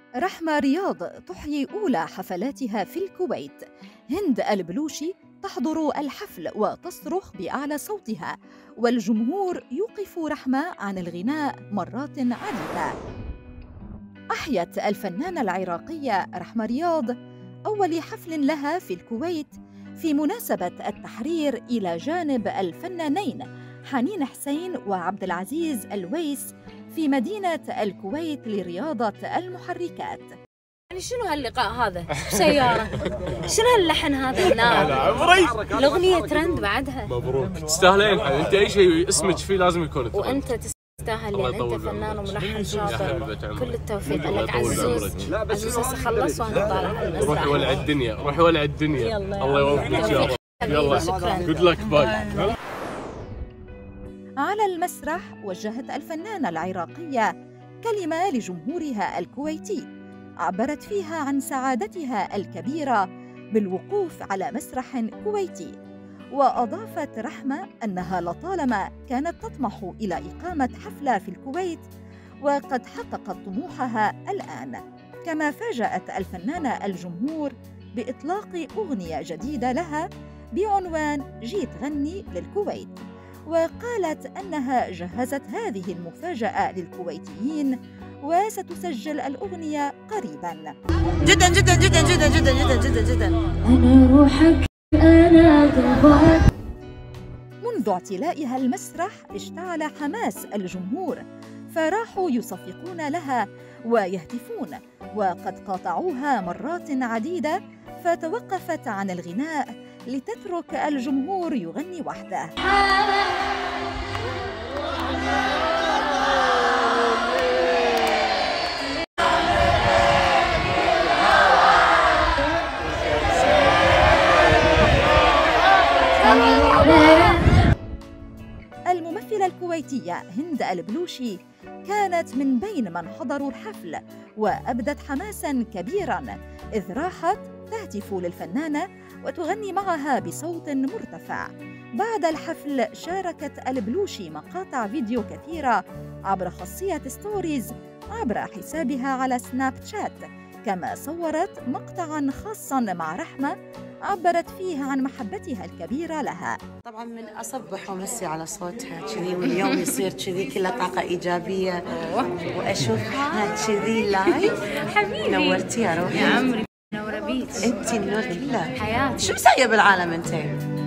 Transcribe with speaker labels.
Speaker 1: رحمة رياض تحيي أولى حفلاتها في الكويت. هند البلوشي تحضر الحفل وتصرخ بأعلى صوتها، والجمهور يوقف رحمة عن الغناء مرات عديدة. أحيت الفنانة العراقية رحمة رياض أول حفل لها في الكويت في مناسبة التحرير إلى جانب الفنانين حنين حسين وعبد العزيز الويس في مدينة الكويت لرياضة المحركات.
Speaker 2: يعني شنو هاللقاء هذا؟ سيارة، شنو هاللحن هذا؟ الأغنية ترند بعدها.
Speaker 3: مبروك، تستاهلين. انت اي شيء اسمك فيه لازم يكون ترند.
Speaker 2: وانت تستاهل، لان انت فنان وملحن شاطر. كل التوفيق لك عزوز. عزوز هسه خلص وانا طالع على المسرح.
Speaker 3: روحي ولع الدنيا، روحي ولع الدنيا. الله يوفقك يا رب. يلا جود لك، باي.
Speaker 1: على المسرح وجهت الفنانة العراقية كلمة لجمهورها الكويتي عبرت فيها عن سعادتها الكبيرة بالوقوف على مسرح كويتي. وأضافت رحمة أنها لطالما كانت تطمح إلى إقامة حفلة في الكويت وقد حققت طموحها الآن. كما فاجأت الفنانة الجمهور بإطلاق أغنية جديدة لها بعنوان جيت غني للكويت، وقالت أنها جهزت هذه المفاجأة للكويتيين وستسجل الأغنية قريباً.
Speaker 4: جدا جدا جدا جدا جدا جدا جدا جدا.
Speaker 2: أنا روحك أنا قلبك.
Speaker 1: منذ اعتلائها المسرح اشتعل حماس الجمهور، فراحوا يصفقون لها ويهتفون، وقد قاطعوها مرات عديدة فتوقفت عن الغناء لتترك الجمهور يغني وحده. الممثلة الكويتية هند البلوشي كانت من بين من حضروا الحفل، وأبدت حماساً كبيراً إذ راحت تهتف للفنانة وتغني معها بصوت مرتفع. بعد الحفل شاركت البلوشي مقاطع فيديو كثيرة عبر خاصية ستوريز عبر حسابها على سناب شات، كما صورت مقطعاً خاصاً مع رحمة عبرت فيه عن محبتها الكبيرة لها.
Speaker 4: طبعا من اصبح وامسي على صوتها كذي، واليوم يصير كذي كله طاقه ايجابيه، واشوفها كذي لايف.
Speaker 2: حبيبي
Speaker 4: نورتي يا روحي
Speaker 2: يا عمري، منورة بيك.
Speaker 4: انت النور كله
Speaker 2: حياتي.
Speaker 4: شو مسويه بالعالم انت؟